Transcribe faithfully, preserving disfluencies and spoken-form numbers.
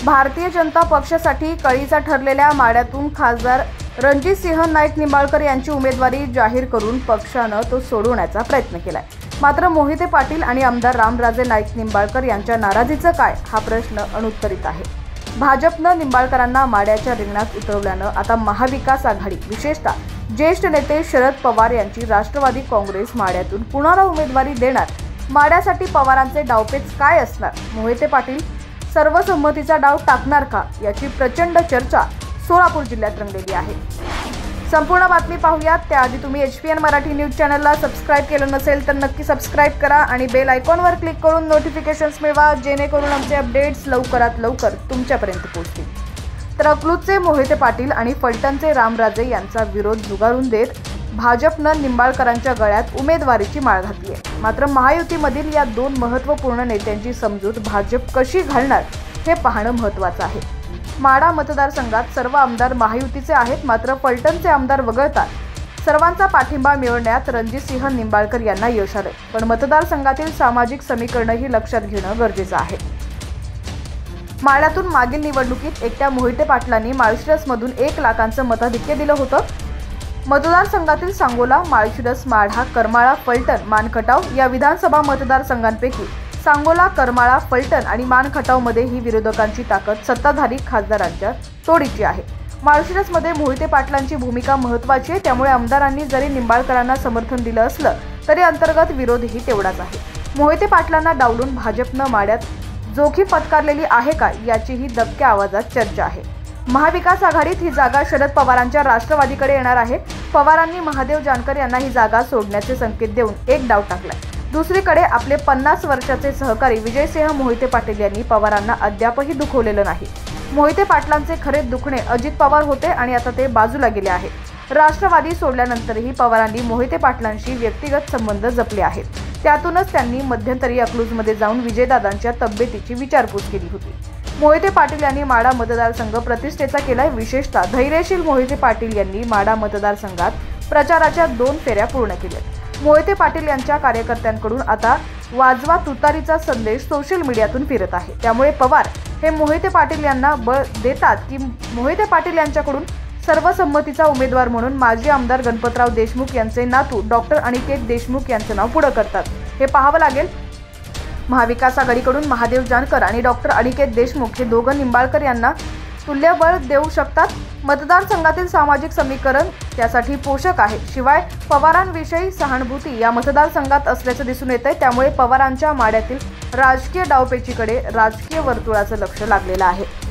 भारतीय जनता पक्षासाठी कळीचा ठरलेल्या माड्यातून खासदार रणजितसिंह नाईक निंबाळकर यांची उमेदवारी जाहीर करून पक्षानं तो सोडवण्याचा प्रयत्न केलाय। मात्र मोहिते पाटील आणि आमदार रामराजे नाईक निंबाळकर यांच्या नाराजीचं काय हा प्रश्न अनुत्तरित आहे। भाजपनं निंबाळकरांना माड्याच्या रिंगणात उतरवल्यानं आता महाविकास आघाडी विशेषतः ज्येष्ठ नेते शरद पवार यांची राष्ट्रवादी काँग्रेस माड्यातून पुन्हा उमेदवारी देणार। माड्यासाठी पवारांचे डावपेच काय असणार? मोहिते पाटील सर्वसंमतीचा डाव टाकणार का याची प्रचंड चर्चा सोलापूर जिल्ह्यात रंगलेली आहे। संपूर्ण बातमी पाहूयात त्याआधी तुम्ही H P N Marathi news चॅनलला सबस्क्राइब केलं नसेल तर नक्की सबस्क्राइब करा आणि बेल आयकॉनवर क्लिक करून नोटिफिकेशन्स मिळवा, जेणेकरून आमचे अपडेट्स लवकरात लवकर तुमच्यापर्यंत पोहोचतील। तर अकलूजचे मोहिते पाटील आणि फलटणचे रामराजे यांचा विरोध झुगारून देत भाजपनं निंबाळकरांच्या गळ्यात उमेदवारीची माळ घातली आहे। मात्र महायुतीमधील या दोन महत्त्वपूर्ण नेत्यांची समजूत भाजप कशी घालणार हे पाहणं महत्त्वाचं आहे। माढा मतदारसंघात सर्व आमदार महायुतीचे आहेत, मात्र फलटणचे आमदार वगळतात सर्वांचा पाठिंबा मिळवण्यात रणजितसिंह निंबाळकर यांना यश आले। पण मतदारसंघातील सामाजिक समीकरणही लक्षात घेणं गरजेचं आहे। माढ्यातून मागील निवडणुकीत एकट्या मोहिते पाटलांनी माळशिरसमधून एक लाखांचं मताधिक्य दिलं होतं। मतदारसंघातील सांगोला, माळशिरस, माढा, करमाळा, फलटण, मानखटाव या विधानसभा मतदारसंघांपैकी सांगोला, करमाळा, फलटण आणि मानखटावमध्ये ही विरोधकांची ताकद सत्ताधारी खासदारांच्या तोडीची आहे। माळशिरसमध्ये मोहिते पाटलांची भूमिका महत्त्वाची आहे, त्यामुळे आमदारांनी जरी निंबाळकरांना समर्थन दिलं असलं तरी अंतर्गत विरोधही तेवढाच आहे। मोहिते पाटलांना डावलून भाजपनं माड्यात जोखीम पत्करलेली आहे का याचीही दबक्या आवाजात चर्चा आहे। महाविकास आघाडीत ही जागा शरद पवारांच्या राष्ट्रवादीकडे येणार आहे। पवारांनी महादेव जानकर यांना ही जागा सोडण्याचे संकेत देऊन एक डाव टाकलाय। दुसरीकडे आपले पन्नास वर्षाचे सहकारी विजयसिंह मोहिते पाटील यांनी पवारांना अद्यापही दुखवलेलं नाही। मोहिते पाटलांचे खरे दुखणे अजित पवार होते आणि आता ते बाजूला गेले आहेत। राष्ट्रवादी सोडल्यानंतरही पवारांनी मोहिते पाटलांशी व्यक्तिगत संबंध जपले आहेत। त्यातूनच त्यांनी मध्यंतरी अकलूजमध्ये जाऊन विजयदादांच्या तब्येतीची विचारपूस केली होती। मोहिते पाटील यांनी माढा मतदारसंघ प्रतिष्ठेचा केलाय। विशेषतः धैर्यशील मोहिते पाटील यांनी माढा मतदारसंघात प्रचाराच्या दोन फेऱ्या पूर्ण केल्यात। मोहिते पाटील यांच्या कार्यकर्त्यांकडून आता वाजवा तुतारीचा संदेश सोशल मीडियातून फिरत आहे। त्यामुळे पवार हे मोहिते पाटील यांना बळ देतात की मोहिते पाटील यांच्याकडून सर्वसंमतीचा उमेदवार म्हणून माजी आमदार गणपतराव देशमुख यांचे नातू डॉक्टर अनिकेत देशमुख यांचं नाव पुढे करतात हे पाहावं लागेल। महाविकास आघाडीकडून महादेव जानकर आणि डॉक्टर अनिकेत देशमुख हे दोघं निंबाळकर यांना तुल्यबळ देऊ शकतात। मतदारसंघातील सामाजिक समीकरण त्यासाठी पोषक आहे। शिवाय पवारांविषयी सहानुभूती या मतदारसंघात असल्याचं दिसून येत आहे। त्यामुळे पवारांच्या माड्यातील राजकीय डावपेचीकडे राजकीय वर्तुळाचं लक्ष लागलेलं आहे।